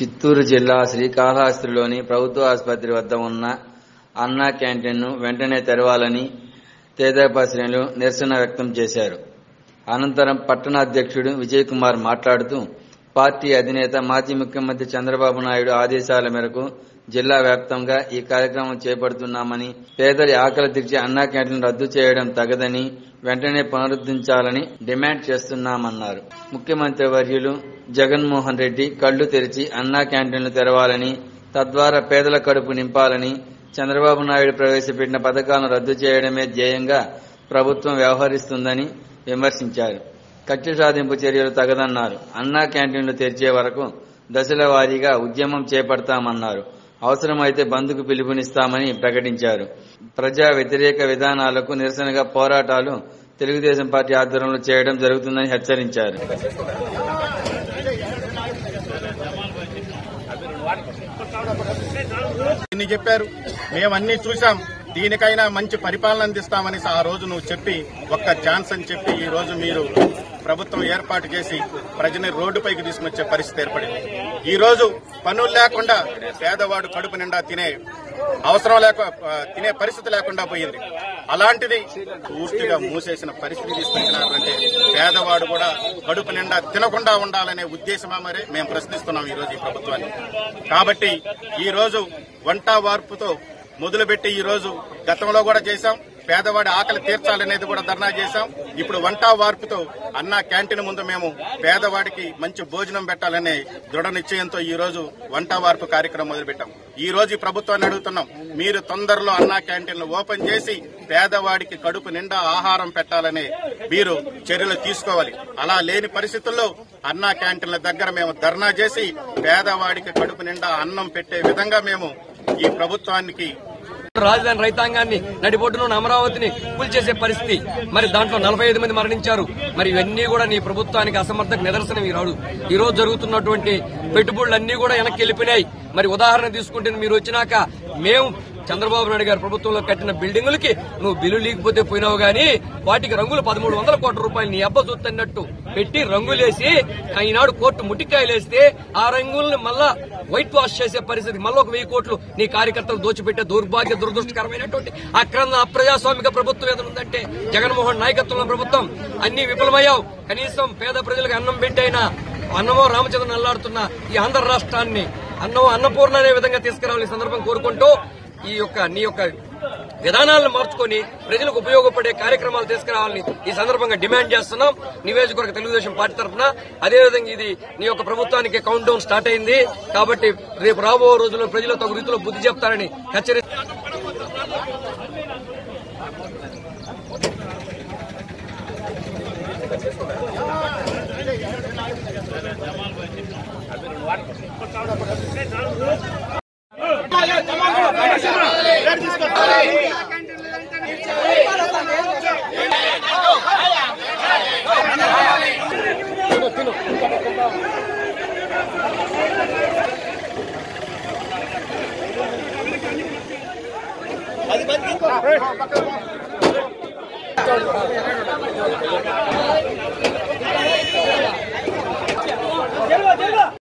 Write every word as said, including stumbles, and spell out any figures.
చిత్తూరు జిల్లా శ్రీకాళహస్తిలోని ప్రభుత్వ ఆసుపత్రి వద్ద ఉన్న అన్నా క్యాంటీన్ను వెంటనే తెరవాలని తెదేపా శ్రేణులు నిరసన వ్యక్తం చేశారు. అనంతరం పట్టణ అధ్యక్షుడు విజయ్ కుమార్ మాట్లాడుతూ పార్టీ అధినేత మాజీ ముఖ్యమంత్రి చంద్రబాబు నాయుడు ఆదేశాల మేరకు జిల్లా వ్యాప్తంగా ఈ కార్యక్రమం చేపడుతున్నామని, పేదరి ఆకలి తీర్చే అన్నా క్యాంటీన్ రద్దు చేయడం తగదని వెంటనే పునరుద్ధరించాలని డిమాండ్ చేస్తున్నామన్నారు. ముఖ్యమంత్రి వర్యులు జగన్మోహన్ రెడ్డి కళ్లు తెరిచి అన్నా క్యాంటీన్లు తెరవాలని, తద్వారా పేదల కడుపు నింపాలని, చంద్రబాబు నాయుడు ప్రవేశపెట్టిన పథకాలను రద్దు చేయడమే ధ్యేయంగా ప్రభుత్వం వ్యవహరిస్తుందని విమర్శించారు. కక్ష సాధింపు చర్యలు తగదన్నారు. అన్నా క్యాంటీన్లు తెరిచే వరకు దశల వారీగా ఉద్యమం చేపడతామన్నారు. అవసరమైతే బంద్కు పిలుపునిస్తామని ప్రకటించారు. ప్రజా వ్యతిరేక విధానాలకు నిరసనగా పోరాటాలు తెలుగుదేశం పార్టీ ఆధ్వర్యంలో చేయడం జరుగుతుందని హెచ్చరించారు. ఇన్ని చెప్పారు, మేమన్నీ చూశాం, దీనికైనా మంచి పరిపాలన అందిస్తామని ఆ రోజు నువ్వు చెప్పి ఒక్క ఛాన్స్ అని చెప్పి ఈ రోజు మీరు ప్రభుత్వం ఏర్పాటు చేసి ప్రజని రోడ్డుపైకి తీసుకొచ్చే పరిస్థితి ఏర్పడింది. ఈ రోజు పనులు లేకుండా పేదవాడు కడుపు నిండా తినే అవసరం లేక తినే పరిస్థితి లేకుండా పోయింది. అలాంటిది పూర్తిగా మూసేసిన పరిస్థితి తీసుకొచ్చినారంటే పేదవాడు కూడా కడుపు నిండా తినకుండా ఉండాలనే ఉద్దేశమా మరి మేము ప్రశ్నిస్తున్నాం ఈ రోజు ఈ ప్రభుత్వాన్ని. కాబట్టి ఈ రోజు వంట వార్పుతో మొదలుపెట్టి ఈ రోజు గతంలో కూడా చేశాం, పేదవాడి ఆకలి తీర్చాలనేది కూడా ధర్నా చేశాం. ఇప్పుడు వంట వార్పుతో అన్నా క్యాంటీన్ ముందు మేము పేదవాడికి మంచి భోజనం పెట్టాలనే దృఢ నిశ్చయంతో ఈ రోజు వంట వార్పు కార్యక్రమం మొదలుపెట్టాం. ఈ రోజు ఈ ప్రభుత్వాన్ని అడుగుతున్నాం, మీరు తొందరలో అన్నా క్యాంటీన్లు ఓపెన్ చేసి పేదవాడికి కడుపు నిండా ఆహారం పెట్టాలనే మీరు చర్యలు తీసుకోవాలి. అలా లేని పరిస్థితుల్లో అన్నా క్యాంటీన్ల దగ్గర మేము ధర్నా చేసి పేదవాడికి కడుపు నిండా అన్నం పెట్టే విధంగా మేము ఈ ప్రభుత్వానికి రాజధాని రైతాంగాన్ని నడిబొడ్డున అమరావతిని కూల్చేసే పరిస్థితి, మరి దాంట్లో నలభై ఐదు మంది మరణించారు. మరి ఇవన్నీ కూడా నీ ప్రభుత్వానికి అసమర్థక నిదర్శనం. ఈ రాడు ఈ రోజు జరుగుతున్నటువంటి పెట్టుబడులన్నీ కూడా వెనక్కి వెళ్లిపోయినాయి. మరి ఉదాహరణ తీసుకుంటే మీరు వచ్చినాక మేము చంద్రబాబు నాయుడు గారి ప్రభుత్వంలో కట్టిన బిల్డింగులకి నువ్వు బిల్లు లేకపోతే పోయినావు గానీ వాటికి రంగులు పదమూడు వందల కోట్ల రూపాయలు నీ అబ్బ చూస్తున్నట్టు పెట్టి రంగులేసి ఈనాడు కోర్టు ముట్టికాయలేస్తే ఆ రంగుల్ని మళ్ళా వైట్ వాష్ చేసే పరిస్థితి, మళ్ళీ ఒక వెయ్యి కోట్లు నీ కార్యకర్తలు దోచిపెట్టే దౌర్భాగ్య దురదృష్టకరమైనటువంటి అక్రమ అప్రజాస్వామిక ప్రభుత్వం ఏదైనా జగన్మోహన్ నాయకత్వంలో ప్రభుత్వం అన్ని విఫలమయ్యావు. కనీసం పేద ప్రజలకు అన్నం పెట్టైనా అన్నమో రామచంద్రన్ అల్లాడుతున్న ఈ ఆంధ్ర రాష్ట్రాన్ని అన్నం అన్నపూర్ణ అనే విధంగా తీసుకురావాలని సందర్భం కోరుకుంటూ ఈ యొక్క నీ యొక్క విధానాలను మార్చుకుని ప్రజలకు ఉపయోగపడే కార్యక్రమాలు తీసుకురావాలని ఈ సందర్భంగా డిమాండ్ చేస్తున్నాం నియోజకవర్గ తెలుగుదేశం పార్టీ తరఫున. అదేవిధంగా ఇది నీ యొక్క ప్రభుత్వానికి కౌంట్ డౌన్ స్టార్ట్ అయింది కాబట్టి రేపు రాబో రోజుల్లో ప్రజలు తగు రీతిలో బుద్ధి చెప్తారని హెచ్చరిస్తున్నారు. అది